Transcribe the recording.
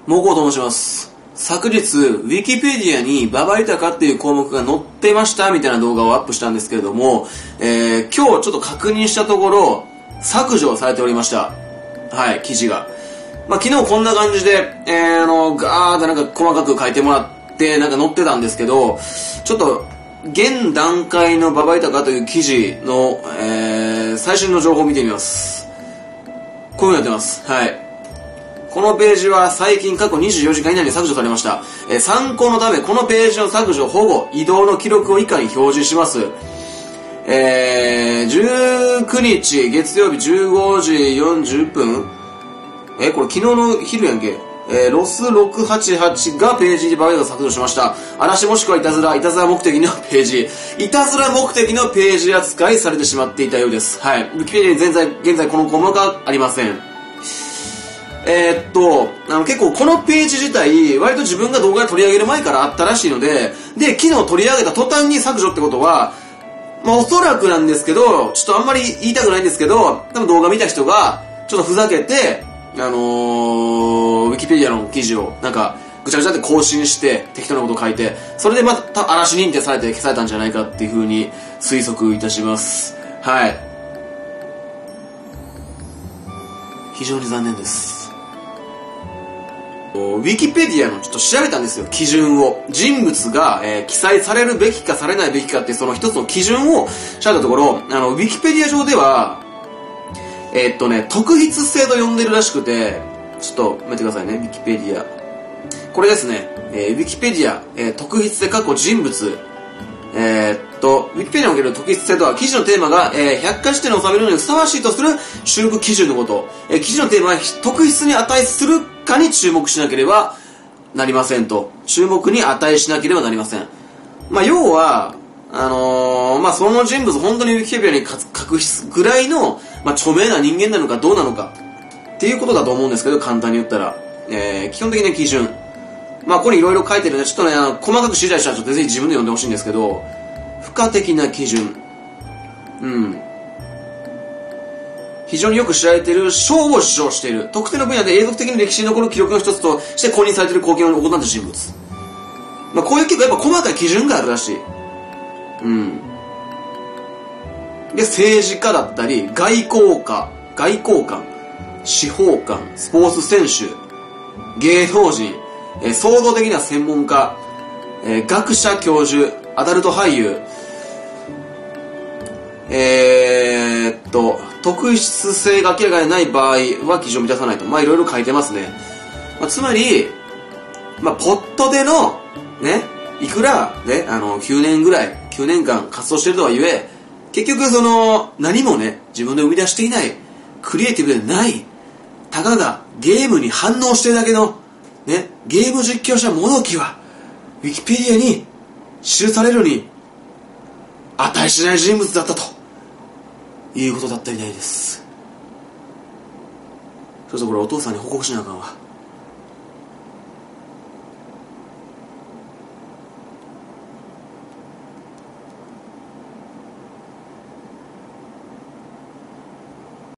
モコと申します。昨日、ウィキペディアに馬場豊っていう項目が載ってましたみたいな動画をアップしたんですけれども、今日ちょっと確認したところ、削除されておりました。はい、記事が。昨日こんな感じで、ガーってなんか細かく書いてもらって、なんか載ってたんですけど、ちょっと、現段階の馬場豊という記事の、最新の情報を見てみます。こういう風になってます。はい。このページは最近過去24時間以内に削除されました。参考のため、このページの削除、保護、移動の記録を以下に表示します。19日月曜日15時40分これ昨日の昼やんけ。ロス688がページに馬場豊が削除しました。嵐もしくはいたずら目的のページ。いたずら目的のページ扱いされてしまっていたようです。はい。ウィキペディアに現在この項目がありません。結構このページ自体、割と自分が動画で取り上げる前からあったらしいので、で、昨日取り上げた途端に削除ってことは、おそらくなんですけど、ちょっとあんまり言いたくないんですけど、多分動画見た人が、ちょっとふざけて、ウィキペディアの記事を、なんか、ぐちゃぐちゃって更新して、適当なことを書いて、それでまた嵐認定されて消されたんじゃないかっていう風に推測いたします。はい。非常に残念です。ウィキペディアのちょっと調べたんですよ、基準を。人物が、記載されるべきかされないべきかっていうその一つの基準を調べたところ、ウィキペディア上では、特筆性と呼んでるらしくて、ちょっと見てくださいね、ウィキペディア。これですね、ウィキペディア、特筆性過去人物、ウィキペディアにおける特筆性とは、記事のテーマが、百科事典に収めるのにふさわしいとする注目基準のこと。記事のテーマは特筆に値するかに注目しなければなりませんと。注目に値しなければなりません。要は、その人物本当にウィキペディアに書くぐらいの、著名な人間なのかどうなのかっていうことだと思うんですけど、簡単に言ったら。基本的な基準。ここにいろいろ書いてるんで、ちょっとね、細かく知りたい人はちょっとぜひ自分で読んでほしいんですけど、付加的な基準。非常によく知られている賞を受賞している。特定の分野で永続的に歴史に残る記録の一つとして公認されている貢献を行った人物。こういう結構やっぱ細かい基準があるらしい。で、政治家だったり、外交官、司法官、スポーツ選手、芸能人、創造的な専門家、学者教授、アダルト俳優、特筆性が明らかでない場合は基準を満たさないと。いろいろ書いてますね。つまり、ポットでの、ね、いくら、ね、9年間活動しているとはいえ、結局何もね、自分で生み出していない、クリエイティブでない、たかがゲームに反応してるだけの、ね、ゲーム実況者もどきは、ウィキペディアに記されるに、値しない人物だったと、いうことだったりないです。そうそう、これお父さんに報告しなあかんわ。